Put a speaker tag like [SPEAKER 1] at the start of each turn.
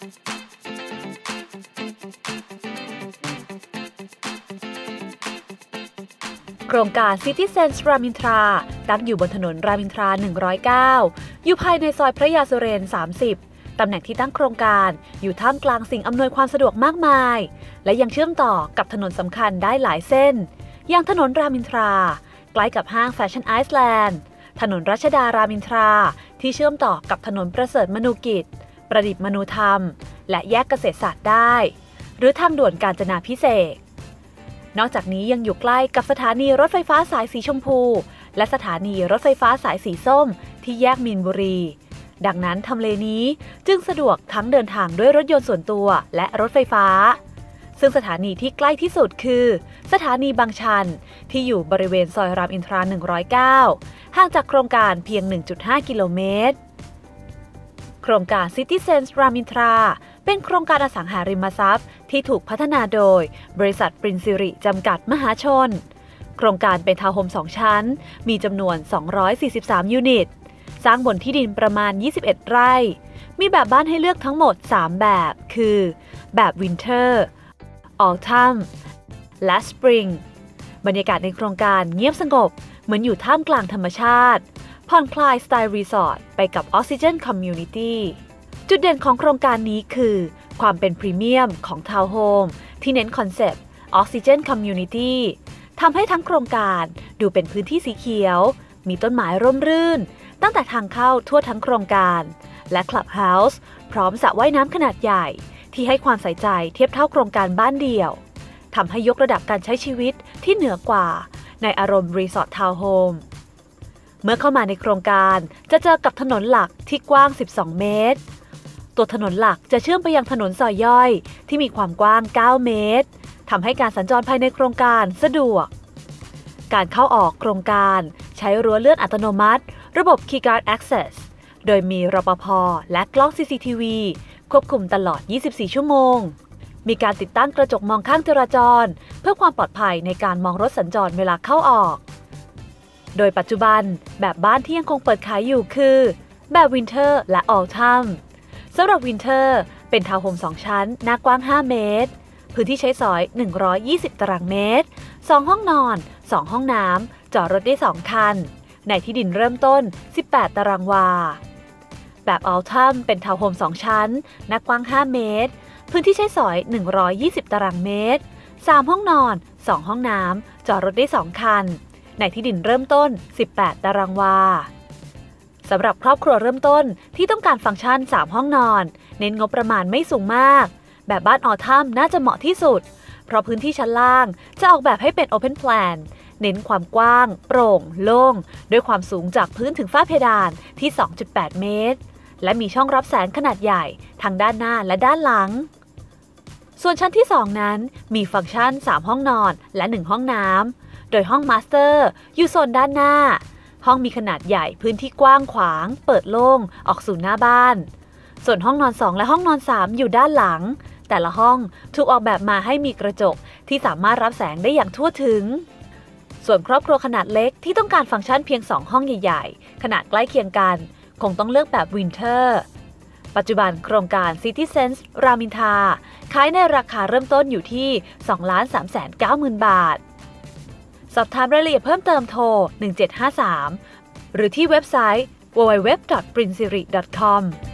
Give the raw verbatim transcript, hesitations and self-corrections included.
[SPEAKER 1] โครงการ City Sense รามอินทราตั้งอยู่บนถนนรามอินทราหนึ่งศูนย์เก้าอยู่ภายในซอยพระยาสุเรนสามสิบตำแหน่งที่ตั้งโครงการอยู่ท่ามกลางสิ่งอำนวยความสะดวกมากมายและยังเชื่อมต่อกับถนนสำคัญได้หลายเส้นอย่างถนนรามอินทราใกล้กับห้างแฟชั่นไอซ์แลนด์ถนนรัชดารามอินทราที่เชื่อมต่อกับถนนประเสริฐมนูกิจประดิษฐ์มนูธรรมและแยกเกษตรศาสตร์ได้หรือทางด่วนกาญจนาภิเษกนอกจากนี้ยังอยู่ใกล้กับสถานีรถไฟฟ้าสายสีชมพูและสถานีรถไฟฟ้าสายสีส้มที่แยกมีนบุรีดังนั้นทำเลนี้จึงสะดวกทั้งเดินทางด้วยรถยนต์ส่วนตัวและรถไฟฟ้าซึ่งสถานีที่ใกล้ที่สุดคือสถานีบางชันที่อยู่บริเวณซอยรามอินทราหนึ่งศูนย์เก้าห่างจากโครงการเพียง หนึ่งจุดห้า กิโลเมตรโครงการ City Sense รามอินทราเป็นโครงการอสังหาริมทรัพย์ที่ถูกพัฒนาโดยบริษัทปรินซิริจำกัดมหาชนโครงการเป็นทาวน์โฮมสองชั้นมีจำนวนสองร้อยสี่สิบสามยูนิตสร้างบนที่ดินประมาณยี่สิบเอ็ดไร่มีแบบบ้านให้เลือกทั้งหมดสามแบบคือแบบวินเทอร์ออลทัมและสปริงบรรยากาศในโครงการเงียบสงบเหมือนอยู่ท่ามกลางธรรมชาติผ่อนคลายสไตล์รีสอร์ทไปกับออกซิเจนคอมมูนิตี้จุดเด่นของโครงการนี้คือความเป็นพรีเมียมของทาวน์โฮมที่เน้นคอนเซปต์ออกซิเจนคอมมูนิตี้ทำให้ทั้งโครงการดูเป็นพื้นที่สีเขียวมีต้นไม้ร่มรื่นตั้งแต่ทางเข้าทั่วทั้งโครงการและคลับเฮาส์พร้อมสระว่ายน้ำขนาดใหญ่ที่ให้ความใส่ใจเทียบเท่าโครงการบ้านเดี่ยวทำให้ยกระดับการใช้ชีวิตที่เหนือกว่าในอารมณ์รีสอร์ททาวน์โฮมเมื่อเข้ามาในโครงการจะเจอกับถนนหลักที่กว้างสิบสองเมตรตัวถนนหลักจะเชื่อมไปยังถนนซอยย่อยที่มีความกว้างเก้าเมตรทำให้การสัญจรภายในโครงการสะดวกการเข้าออกโครงการใช้รั้วเลื่อนอัตโนมัติระบบ Keyguard Access โดยมีรปภ.และกล้อง ซี ซี ที วี ควบคุมตลอดยี่สิบสี่ชั่วโมงมีการติดตั้งกระจกมองข้างจราจรเพื่อความปลอดภัยในการมองรถสัญจรเวลาเข้าออกโดยปัจจุบันแบบบ้านที่ยังคงเปิดขายอยู่คือแบบวินเทอร์และออลทัมสำหรับวินเทอร์เป็นทาวน์โฮมสองชั้นหน้ากว้างห้าเมตรพื้นที่ใช้สอยหนึ่งร้อยยี่สิบตารางเมตรสองห้องนอนสองห้องน้ำจอดรถได้สองคันในที่ดินเริ่มต้นสิบแปดตารางวาแบบออลทัมเป็นทาวน์โฮมสองชั้นหน้ากว้างห้าเมตรพื้นที่ใช้สอยหนึ่งร้อยยี่สิบตารางเมตรสามห้องนอนสองห้องน้ำจอดรถได้สองคันในที่ดินเริ่มต้นสิบแปดตารางวาสำหรับครอบครัวเริ่มต้นที่ต้องการฟังก์ชันสามห้องนอนเน้นงบประมาณไม่สูงมากแบบบ้านออลทัมน่าจะเหมาะที่สุดเพราะพื้นที่ชั้นล่างจะออกแบบให้เป็น Open Plan เน้นความกว้างโปร่งโล่งด้วยความสูงจากพื้นถึงฝ้าเพดานที่ สองจุดแปด เมตรและมีช่องรับแสงขนาดใหญ่ทั้งด้านหน้าและด้านหลังส่วนชั้นที่สองนั้นมีฟังก์ชันสามห้องนอนและหนึ่งห้องน้ำโดยห้องมาสเตอร์อยู่โซนด้านหน้าห้องมีขนาดใหญ่พื้นที่กว้างขวางเปิดโล่งออกสู่หน้าบ้านส่วนห้องนอนสองและห้องนอนสามอยู่ด้านหลังแต่ละห้องถูกออกแบบมาให้มีกระจกที่สามารถรับแสงได้อย่างทั่วถึงส่วนครอบครัวขนาดเล็กที่ต้องการฟังก์ชันเพียงสองห้องใหญ่ๆขนาดใกล้เคียงกันคงต้องเลือกแบบวินเทอร์ปัจจุบันโครงการ City Sense รามอินทราขายในราคาเริ่มต้นอยู่ที่ สองล้านสามแสนเก้าหมื่น บาทสอบถามรายละเอียดเพิ่มเติมโทรหนึ่งเจ็ดห้าสามหรือที่เว็บไซต์ ดับเบิลยู ดับเบิลยู ดับเบิลยู ดอท ปรินซิริ ดอท คอม